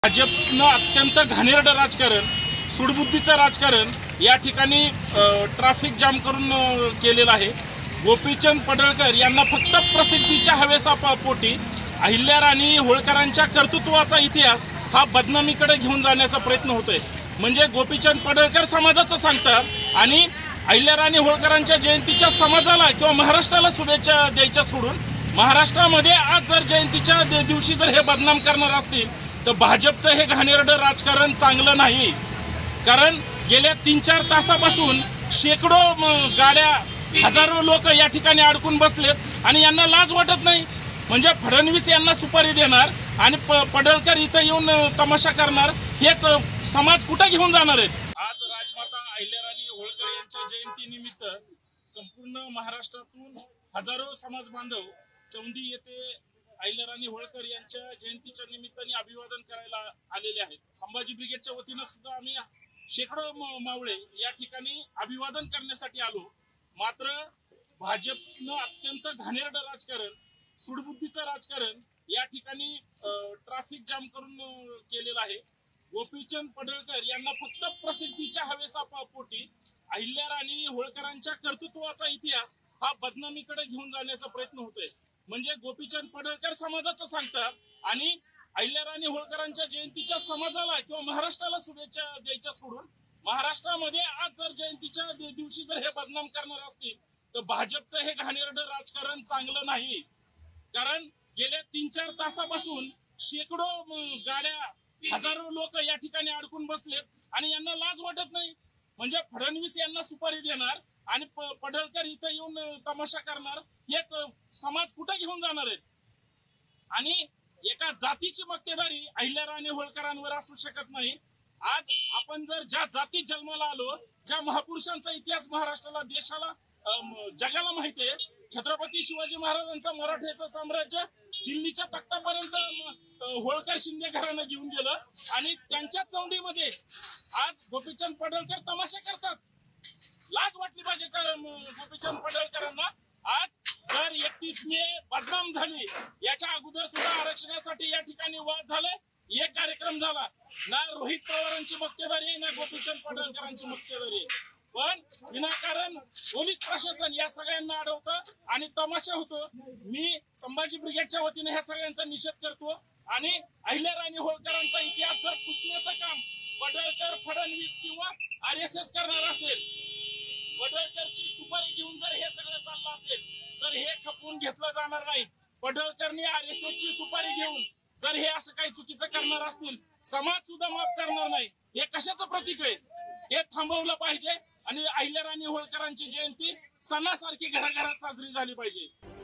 भाजपनं अत्यंत घाणेरडं राजकारण, सूडबुद्धीचं राजकारण या ठिकाणी ट्रॅफिक जाम करून केलेलं आहे। गोपीचंद पडळकर यांना फक्त प्रसिद्धीच्या हवेसापोटी अहिल्याराणी होळकरांच्या कर्तृत्वाचा इतिहास हा बदनामीकडे घेऊन जाण्याचा प्रयत्न होतोय। म्हणजे गोपीचंद पडळकर समाजाचं सांगतात आणि अहिल्याराणी होळकरांच्या जयंतीच्या समाजाला किंवा महाराष्ट्राला शुभेच्छा द्यायच्या सोडून महाराष्ट्रामध्ये आज जर जयंतीच्या दिवशी जर हे बदनाम करणार असतील तर भाजपचं हे घाणेरडं राजकारण चांगलं नाही। कारण गेल्या 3-4 तासापासून शेकडो गाड्या, हजारो लोक या ठिकाणी अडकून बसलेत आणि यांना लाज वाटत नाही। म्हणजे फडणवीस यांना सुपारी देणार आणि पडळकर इथं येऊन तमाशा करणार, हे समाज कुठं घेऊन जाणार आहेत? आज राजमाता अहिल्याराणी होळकर यांच्या जयंतीनिमित्त संपूर्ण महाराष्ट्रातून हजारो समाज बांधव चौंडी येथे अहिल्याराणी होळकर यांच्या जयंतीच्या निमित्ताने अभिवादन करायला आलेले आहेत। संभाजी ब्रिगेडच्या वतीने सुद्धा आम्ही शेकडो मावळे या ठिकाणी अभिवादन करण्यासाठी आलो। मात्र भाजपनं अत्यंत घाणेरडं राजकारण, सूडबुद्धीचं राजकारण या ठिकाणी ट्रॅफिक जाम करून केलेलं आहे। गोपीचंद पडळकर यांना फक्त प्रसिद्धीच्या हवेसापोटी अहिल्याराणी होळकरांच्या कर्तृत्वाचा इतिहास हा बदनामीकडे घेऊन जाण्याचा प्रयत्न होतोय। म्हणजे गोपीचंद पडळकर समाजाचं सांगतात आणि अहिल्याराणी होळकरांच्या जयंतीच्या समाजाला किंवा महाराष्ट्राला शुभेच्छा द्यायच्या सोडून महाराष्ट्रामध्ये आज जर जयंतीच्या दिवशी जर हे बदनाम करणार असतील तर भाजपचं हे घाणेरडं राजकारण चांगलं नाही। कारण गेल्या 3-4 तासापासून शेकडो गाड्या, हजारो लोक या ठिकाणी अडकून बसलेत आणि यांना लाज वाटत नाही। म्हणजे फडणवीस यांना सुपारी देणार आणि पडळकर इथं येऊन तमाशा करणार, हे समाज कुठं घेऊन जाणार आहेत? आणि एका जातीची मक्तेदारी अहिल्याराणी होळकरांवर असू शकत नाही। आज आपण जर ज्या जातीत जन्माला आलो, ज्या महापुरुषांचा इतिहास महाराष्ट्राला, देशाला, जगाला माहिती आहे, छत्रपती शिवाजी महाराजांचं मराठ्याचं साम्राज्य दिल्लीच्या तख्तापर्यंत होळकर शिंदे घराणं घेऊन गेलं आणि त्यांच्या चौंडीमध्ये आज गोपीचंद पडळकर तमाशा करतात। लाज वाटली पाहिजे का गोपीचंद पडळकरांना? आज जर 31 मे बदनाम झाली, याच्या अगोदर सुद्धा आरक्षणासाठी या ठिकाणी वाद झाले, एक कार्यक्रम झाला ना। रोहित पवारांची मक्तेदारी आहे ना गोपीचंद पडळकरांची मक्तेदारी आहे। पण विनाकारण पोलीस प्रशासन या सगळ्यांना अडवतं आणि तमाशा होतो। मी संभाजी ब्रिगेडच्या वतीने ह्या सगळ्यांचा निषेध करतो आणि अहिल्याराणी होळकरांचा इतिहास जर पुसण्याचं काम पडळकर, फडणवीस किंवा RSS करणार असेल, पडळकरची सुपारी घेऊन जर हे सगळं चाललं असेल तर हे खपवून घेतलं जाणार नाही। पडळकरने RSS ची सुपारी घेऊन जर हे असं काही चुकीचं करणार असतील, समाज सुद्धा माफ करणार नाही। हे कशाचं प्रतीक आहे? हे थांबवलं पाहिजे आणि अहिल्याराणी होळकरांची जयंती सणासारखी घराघरात साजरी झाली पाहिजे।